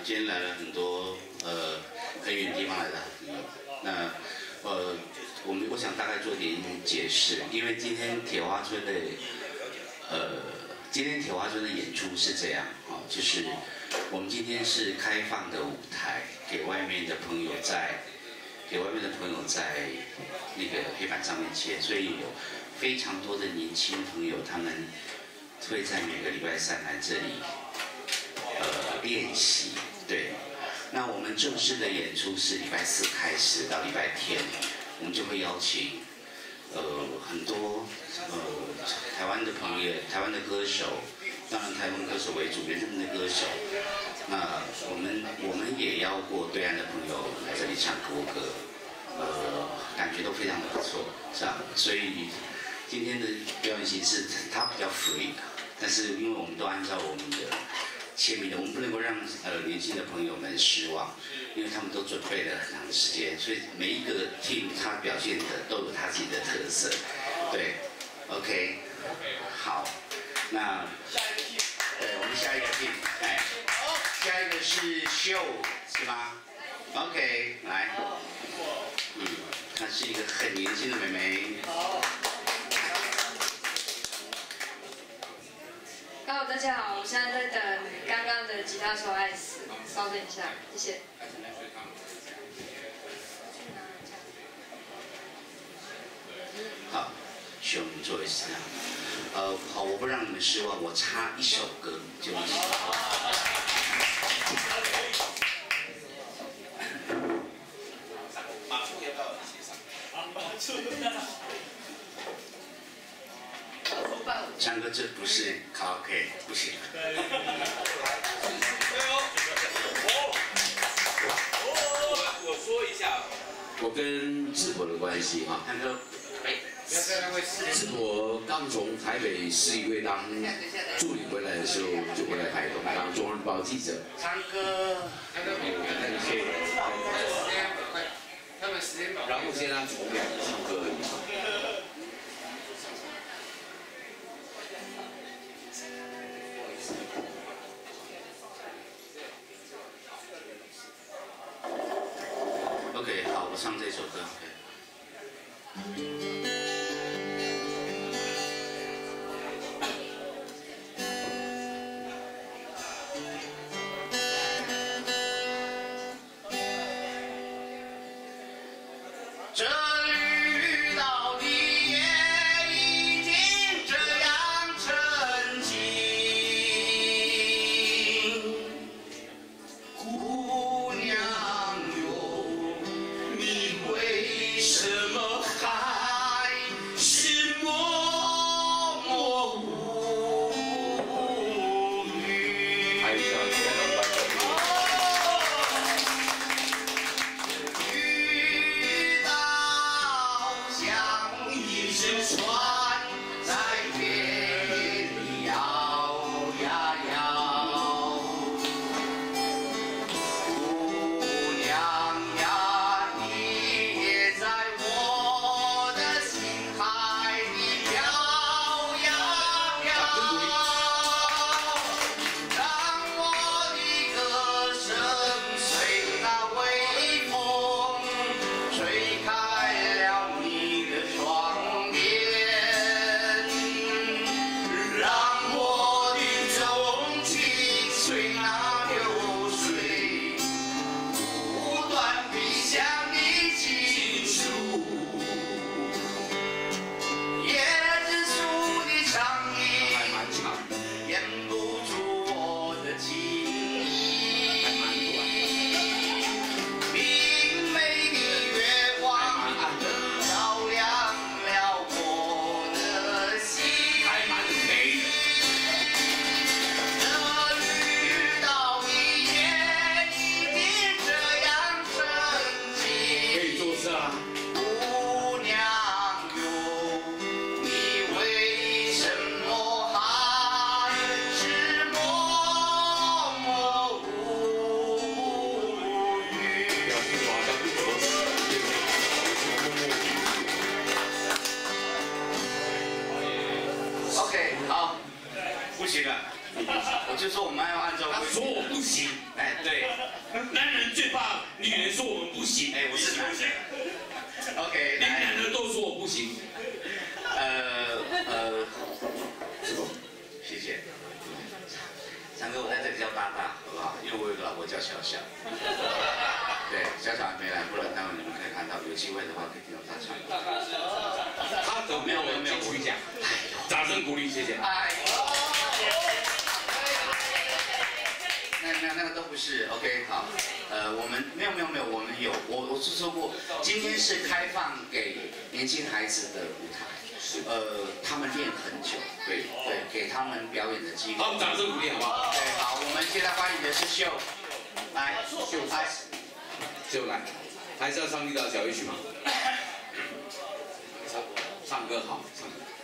今天来了很多很远地方来的朋友。那我想大概做点解释，因为今天铁花村的演出是这样啊，就是我们今天是开放的舞台，给外面的朋友在那个黑板上面签，所以有非常多的年轻朋友，他们会在每个礼拜三来这里练习。对，那我们正式的演出是礼拜四开始到礼拜天，我们就会邀请很多台湾的朋友、台湾的歌手，当然台湾歌手为主，原住民的歌手。那我们也邀过对岸的朋友来这里唱歌，感觉都非常的不错，这样。所以今天的表演形式它比较 free， 但是因为我们都按照我们的签名的，我们不能够让年轻的朋友们失望，因为他们都准备了很长的时间，所以每一个 team 他表现的都有他自己的特色。对 ，OK， 好，那对我们下一个 team， 哎，下一个是秀是吗 ？OK， 来，她是一个很年轻的妹妹。 Hello， 大家好，我现在在等刚刚的吉他手艾斯，稍等一下，谢谢。 好，秀你作为是这样。好，我不让你们失望，我插一首歌就一首。马术要不要一起上？马术。唱歌这不是卡拉 OK， 不行。 我说一下，我跟智博的关系哈， 唱歌， 智博刚从台北市议会当助理回来的时候，就回来台东当中央日报记者。 唱歌， 然后现在从两唱歌而已。 OK， 好，我唱这首歌。这绿岛的夜已经这样沉静，姑娘哟，你为什么还受他说我不行， 哎，对， 男人最怕女人说我们不行。 哎，我是男人。OK， 连男人都说我不行。 谢谢。强哥，我在这里叫大大，好不好？因为我有个老婆叫小小。对，小小还没来，不然待会你们可以看到，有机会的话可以听到他唱歌。 他得没有金曲奖，掌声鼓励，谢谢。 哎，那个都不是 OK 好，我们没有，我们有，我是说过，今天是开放给年轻孩子的舞台，他们练很久，对，给他们表演的机会。 好，我们掌声鼓励好不好？ 对，好，我们现在欢迎的是秀，来， 秀来，还是要唱一首小乐曲吗？唱歌好，唱歌。